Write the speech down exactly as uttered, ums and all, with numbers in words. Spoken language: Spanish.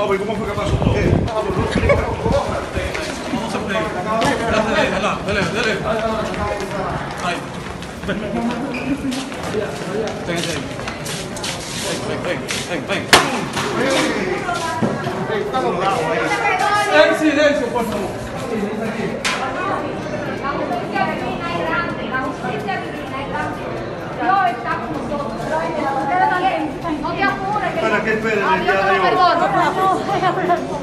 Vamos, ¿y cómo fue que pasó todo? Vamos a play. Dale, dale, dale. Ahí. Ven. Ven, ven. Ven, ven, ven, ven. En silencio, por favor. Dios está con nosotros. Ustedes también. No te apures. Para que esperen el día de hoy. Perdón.